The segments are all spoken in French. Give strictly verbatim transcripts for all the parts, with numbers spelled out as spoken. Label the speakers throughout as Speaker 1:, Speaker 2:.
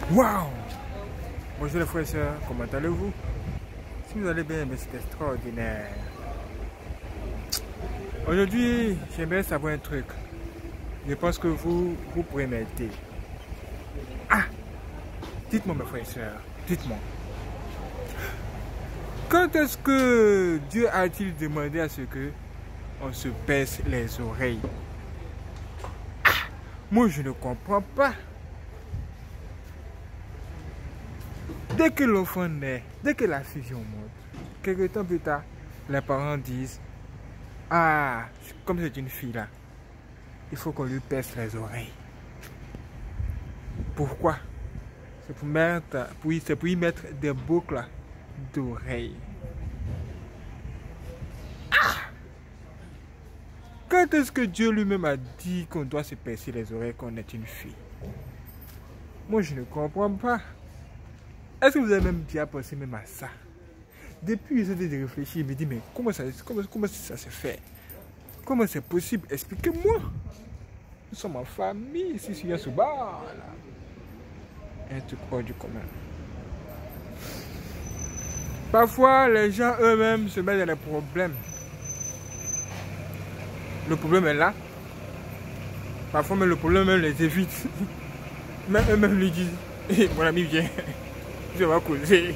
Speaker 1: Waouh! Bonjour les frères et sœurs, comment allez-vous? Si vous allez bien, c'est extraordinaire. Aujourd'hui, j'aimerais savoir un truc. Je pense que vous, vous pourrez m'aider. Ah! Dites-moi mes frères et sœurs, dites-moi. Quand est-ce que Dieu a-t-il demandé à ce que on se baisse les oreilles? Ah! Moi, je ne comprends pas. Dès que l'enfant naît, dès que la fusion monte, quelques temps plus tard, les parents disent: ah, comme c'est une fille là, il faut qu'on lui perce les oreilles. Pourquoi? C'est pour mettre, pour, c'est pour y mettre des boucles d'oreilles. Ah! Quand est-ce que Dieu lui-même a dit qu'on doit se percer les oreilles quand on est une fille? Moi, je ne comprends pas. Est-ce que vous avez même déjà pensé même à ça? Depuis, j'essaie de réfléchir, je me dis, mais comment ça, comment, comment ça se fait? Comment c'est possible? Expliquez-moi. Nous sommes en famille ici sur Yasuba. Un truc hors du commun. Parfois, les gens eux-mêmes se mettent dans des problèmes. Le problème est là. Parfois, même le problème même les évite. Mais eux-mêmes lui disent: hey, mon ami, viens. Je vais causer.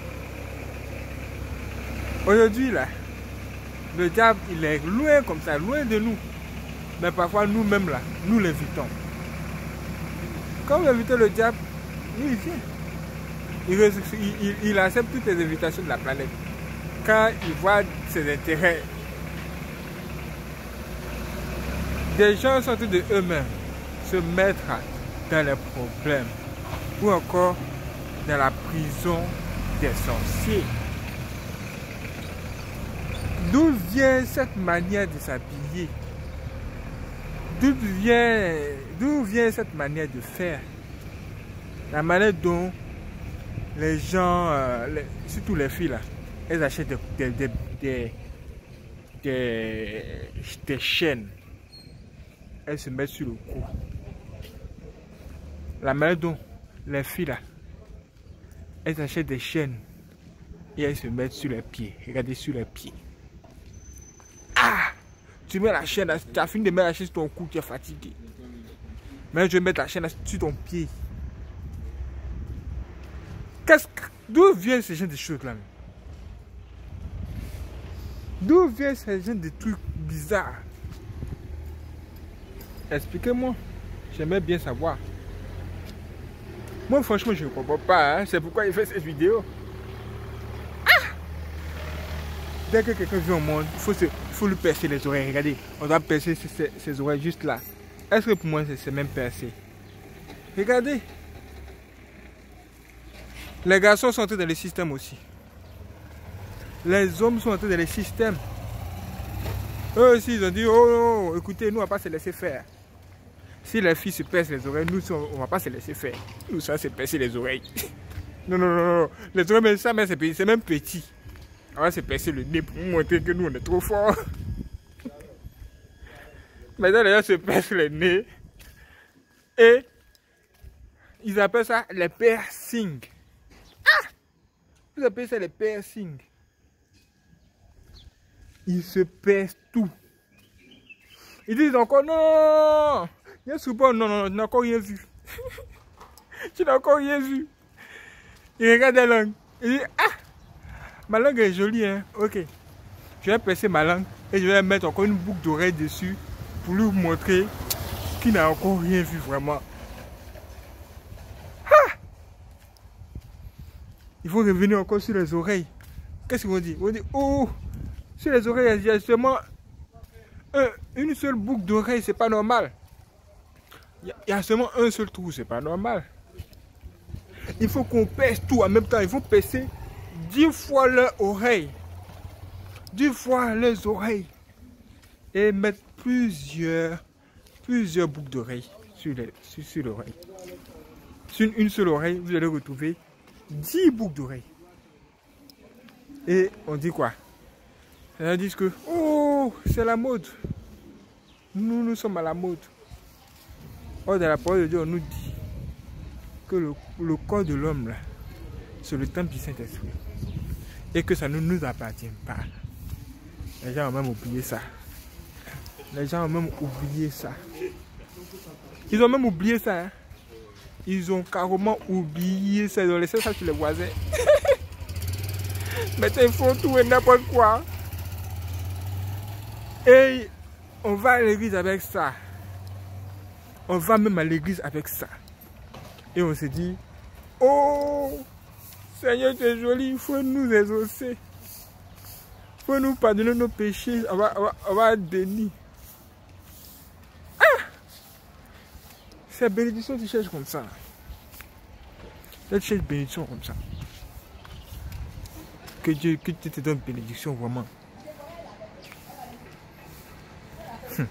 Speaker 1: Aujourd'hui, là, le diable, il est loin comme ça, loin de nous. Mais parfois, nous-mêmes, là, nous l'invitons. Quand vous invitez le diable, il vient. Il, il, il accepte toutes les invitations de la planète. Quand il voit ses intérêts, des gens sont de eux-mêmes se mettre dans les problèmes. Ou encore dans la prison des sorciers. D'où vient cette manière de s'habiller? D'où vient, d'où vient cette manière de faire? La manière dont les gens, euh, les, surtout les filles là, elles achètent des, des, des, des, des, des chaînes. Elles se mettent sur le cou. La manière dont les filles là, elles achètent des chaînes et elles se mettent sur les pieds. Regardez sur les pieds. Ah! Tu mets la chaîne, tu as fini de mettre la chaîne sur ton cou, tu es fatigué. Mais je vais mettre la chaîne sur ton pied. D'où viennent ces gens de choses là? D'où viennent ces gens de trucs bizarres? Expliquez-moi. J'aimerais bien savoir. Moi, franchement, je ne comprends pas. Hein? C'est pourquoi il fait cette vidéo. Ah! Dès que quelqu'un vient au monde, il faut, se, faut lui percer les oreilles. Regardez, on doit percer ses, ses, ses oreilles juste là. Est-ce que pour moi, c'est même percé? Regardez. Les garçons sont entrés dans le système aussi. Les hommes sont entrés dans le système. Eux aussi, ils ont dit: oh non, écoutez, nous, on ne va pas se laisser faire. Si les filles se percent les oreilles, nous, on ne va pas se laisser faire. Nous, ça, c'est percer les oreilles. Non, non, non, non. Les oreilles, ça, c'est même petit. On va se percer le nez pour montrer que nous, on est trop forts. Maintenant, les gens se percent le nez. Et ils appellent ça les piercings. Ah! Vous appelez ça les piercings. Ils se percent tout. Ils disent encore: non! Il y a souvent: non, non, non, tu n'as encore rien vu. Tu n'as encore rien vu. Il regarde la langue. Il dit: ah! Ma langue est jolie, hein. Ok. Je vais percer ma langue et je vais mettre encore une boucle d'oreille dessus pour lui montrer qu'il n'a encore rien vu vraiment. Ah! Il faut revenir encore sur les oreilles. Qu'est-ce qu'ils vont dire? Ils vont dire: oh! Sur les oreilles, il y a seulement un, une seule boucle d'oreille, c'est pas normal. Il y a seulement un seul trou, c'est pas normal. Il faut qu'on perce tout en même temps. Il faut percer dix fois leur oreille. Dix fois les oreilles. Et mettre plusieurs, plusieurs boucles d'oreilles sur l'oreille. Sur, sur l'oreille. Sur une seule oreille, vous allez retrouver dix boucles d'oreilles. Et on dit quoi? On dit que, oh, c'est la mode. Nous, nous sommes à la mode. Or, dans la parole de Dieu, on nous dit que le, le corps de l'homme, là, c'est le temple du Saint-Esprit. Et que ça ne nous appartient pas. Les gens ont même oublié ça. Les gens ont même oublié ça. Ils ont même oublié ça. Hein. Ils ont carrément oublié ça. Ils ont laissé ça sur les voisins. Maintenant, ils font tout et n'importe quoi. Et on va à l'église avec ça. On va même à l'église avec ça. Et on se dit, oh, Seigneur, tu es joli, il faut nous exaucer. Il faut nous pardonner nos péchés. On va, on va, on va bénir. Ah! C'est bénédiction, tu cherches comme ça. Tu cherches bénédiction comme ça. Que Dieu, que Dieu te donne bénédiction vraiment. Hum.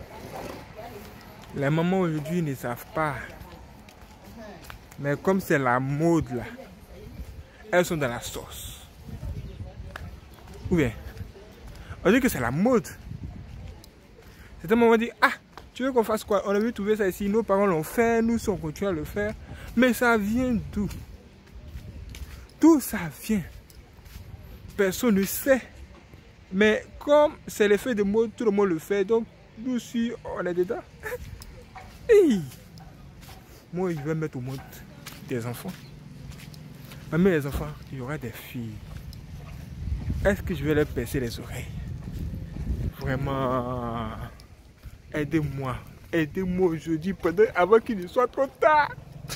Speaker 1: Les mamans aujourd'hui ne savent pas. Mais comme c'est la mode là, elles sont dans la sauce. Ou bien, on dit que c'est la mode. C'est un moment on dit, ah, tu veux qu'on fasse quoi? On a vu trouver ça ici, nos parents l'ont fait, nous on continue à le faire. Mais ça vient d'où? Tout ça vient. Personne ne sait. Mais comme c'est l'effet de mode, tout le monde le fait. Donc, nous aussi, on est dedans. Hey. Moi, je vais mettre au monde des enfants. Mais les enfants, il y aura des filles. Est-ce que je vais leur percer les oreilles? Vraiment, aidez-moi. Aidez-moi aujourd'hui avant qu'il ne soit trop tard.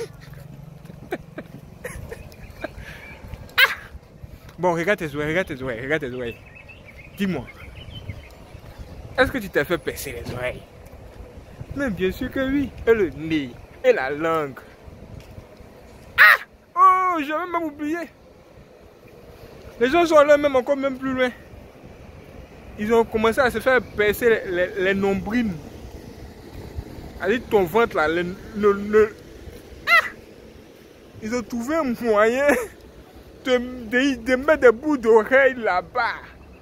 Speaker 1: Ah! Bon, regarde tes oreilles, regarde tes oreilles, regarde tes oreilles. Dis-moi, est-ce que tu t'es fait percer les oreilles? Mais bien sûr que oui. Et le nez, et la langue. Ah! Oh, j'avais même oublié. Les gens sont là même encore même plus loin. Ils ont commencé à se faire percer les, les, les nombrils. Allez, ton ventre là, le, le, le... Ah! Ils ont trouvé un moyen de, de, de mettre des bouts d'oreilles là-bas.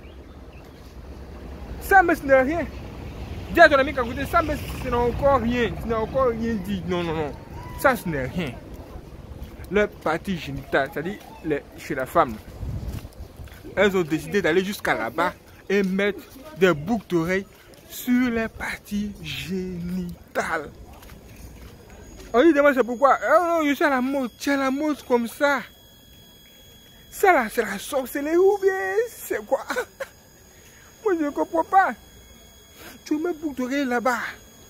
Speaker 1: Ça, mais ce n'est rien. Dis à ton ami qu'à côté, ça, mais ce n'est encore rien. Ce n'est encore rien dit. Non, non, non. Ça, ce n'est rien. Leur partie génitale, c'est-à-dire chez la femme, elles ont décidé d'aller jusqu'à là-bas et mettre des boucles d'oreilles sur les parties génitales. On dit demain c'est pourquoi. Oh non, je suis à la mode. Tu es à la mode comme ça. Ça là, c'est la sorcellerie ou bien c'est quoi? Moi je ne comprends pas. Tu mets boucle d'oreille là-bas.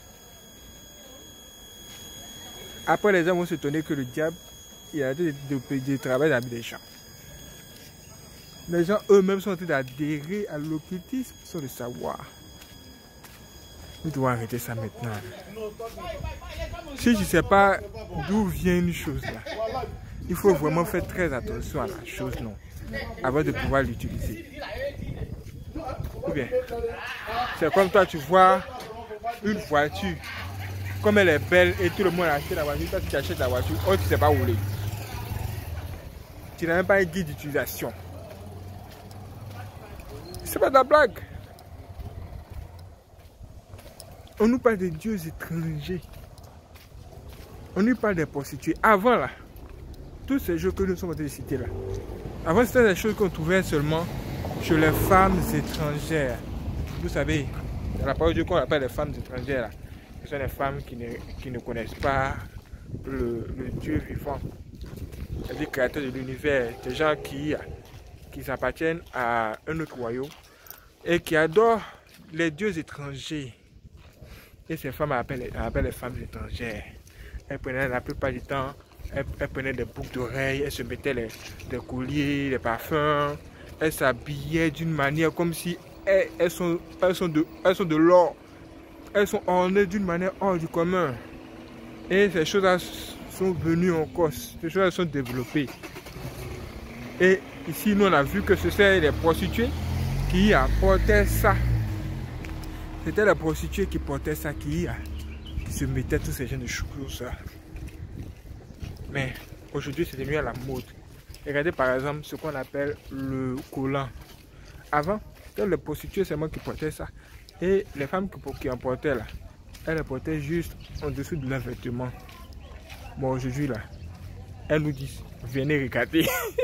Speaker 1: Après les gens vont se étonner que le diable il a des de, de, de travail dans des champs. Les gens eux-mêmes sont en train d'adhérer à l'occultisme sans le savoir. Nous devons arrêter ça maintenant. Si je ne sais pas d'où vient une chose là, il faut vraiment faire très attention à la chose non, avant de pouvoir l'utiliser. Ou bien, c'est comme toi tu vois une voiture, comme elle est belle et tout le monde a acheté la voiture, toi tu achètes la voiture, oh tu ne sais pas rouler. Tu n'as même pas un guide d'utilisation. C'est pas de la blague. On nous parle de dieux étrangers. On nous parle des prostituées. Avant là, tous ces jeux que nous sommes en train de citer là, avant c'était des choses qu'on trouvait seulement chez les femmes étrangères. Vous savez, dans la parole de Dieu qu'on appelle les femmes étrangères là, ce sont des femmes qui ne, qui ne connaissent pas le, le Dieu vivant. C'est-à-dire le créateur de l'univers, des gens qui, qui appartiennent à un autre royaume et qui adorent les dieux étrangers. Et ces femmes appellent, appellent les femmes étrangères. Elles prenaient la plupart du temps, elles, elles prenaient des boucles d'oreilles, elles se mettaient les, des colliers, des parfums, elles s'habillaient d'une manière comme si elles, elles sont, elles sont de, elles sont de l'or. Elles sont ornées d'une manière hors du commun. Et ces choses-là sont venues en cause, ces choses-là sont développées. Et ici, nous on a vu que ce sont les prostituées qui apportaient ça. C'était les prostituées qui portaient ça, qui, qui se mettaient tous ces gens de choses. Mais aujourd'hui, c'est devenu à la mode. Regardez par exemple ce qu'on appelle le collant. Avant, c'était les prostituées seulement qui portaient ça. Et les femmes qui en portaient là, elles les portaient juste en dessous de leurs vêtements. Bon, aujourd'hui là, elles nous disent, venez regarder.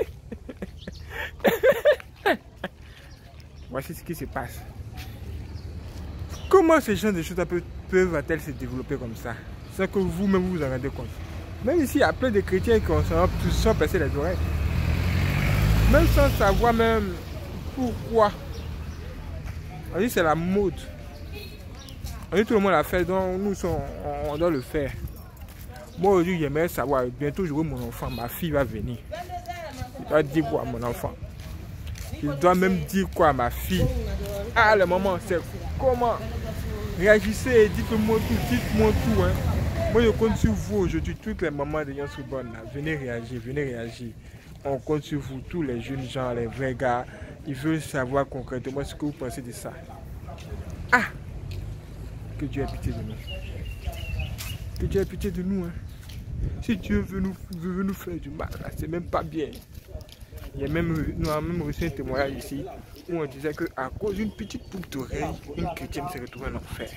Speaker 1: Voici ce qui se passe. Comment ces gens de choses peuvent-elles se développer comme ça, sans que vous-même vous vous en rendez compte? Même ici, il y a plein de chrétiens qui sont, sont percés les oreilles. Même sans savoir même pourquoi. On dit c'est la mode. On dit tout le monde l'a fait, donc nous sommes, on doit le faire. Moi aujourd'hui, j'aimerais savoir, bientôt j'aurai mon enfant, ma fille va venir. Je dois dire quoi à mon enfant? Je dois même dire quoi à ma fille? Ah, le moment, c'est comment? Réagissez, dites-moi tout, dites-moi tout. Hein. Moi, je compte sur vous aujourd'hui, toutes les mamans de Yansubon, venez réagir, venez réagir. On compte sur vous, tous les jeunes gens, les vrais gars, ils veulent savoir concrètement ce que vous pensez de ça. Ah! Que Dieu ait pitié de nous. Que Dieu ait pitié de nous. Hein. Si Dieu veut nous, veut nous faire du mal, c'est même pas bien. Il y a même, nous avons même reçu un témoignage ici où on disait qu'à cause d'une petite boucle d'oreille, une chrétienne s'est retrouvée en enfer.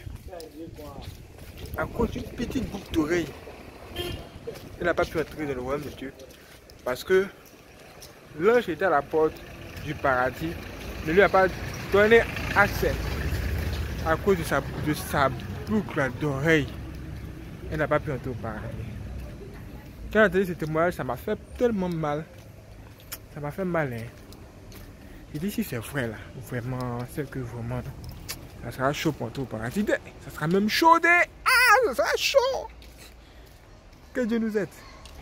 Speaker 1: À cause d'une petite boucle d'oreille, elle n'a pas pu entrer dans le royaume de Dieu. Parce que l'ange était à la porte du paradis, ne lui a pas donné accès à cause de sa, de sa boucle d'oreille. Elle n'a pas pu entrer au paradis. Quand j'ai entendu ce témoignage, ça m'a fait tellement mal. Ça m'a fait mal. Hein. J'ai dit si c'est vrai là, vraiment, c'est que vraiment, ça sera chaud pour entrer au paradis. Ça sera même chaud. Ah, ça sera chaud. Que Dieu nous aide.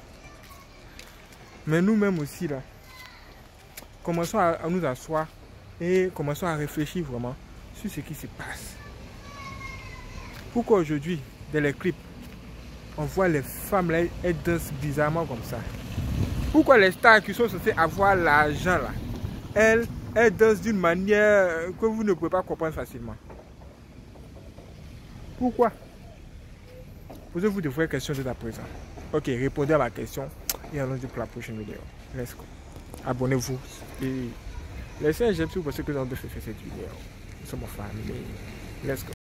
Speaker 1: Mais nous-mêmes aussi là, commençons à, à nous asseoir et commençons à réfléchir vraiment sur ce qui se passe. Pourquoi aujourd'hui, dans les clips, on voit les femmes là, elles dansent bizarrement comme ça? Pourquoi les stars qui sont censées avoir l'argent là, elles, elles dansent d'une manière que vous ne pouvez pas comprendre facilement? Pourquoi? Posez-vous de vraies questions dès à présent. Ok, répondez à ma question et allons-y pour la prochaine vidéo. Let's go. Abonnez-vous et laissez un j'aime si vous pensez que nous avons fait cette vidéo. Nous sommes en famille. Let's go.